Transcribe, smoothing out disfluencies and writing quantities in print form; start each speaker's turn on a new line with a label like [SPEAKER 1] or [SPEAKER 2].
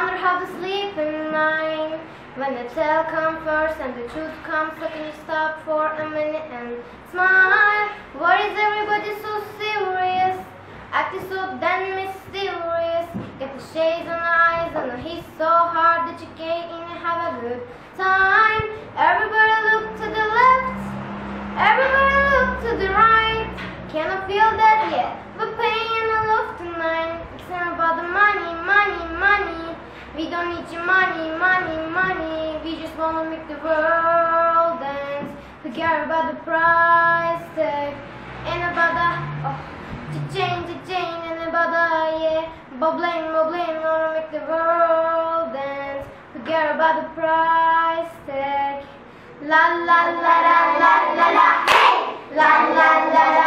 [SPEAKER 1] wonder how to sleep at night. When the tale comes first and the truth comes, so can you stop for a minute and smile? Why is everybody so serious? Acting so damn mysterious. Get the shades on the eyes and the heat so hard that you can't even have a good time. Everybody look to the left, everybody look to the right. Cannot feel that yet, but paying the love tonight. It's not about the money, money, money. We don't need your money, money, money. We just wanna make the world dance. Forget about the price tag, ain't about the cha-ching, and about the yeah. Bubbling, wanna make the world dance. Forget about the price tag. La la la la la la la, hey! La la la la.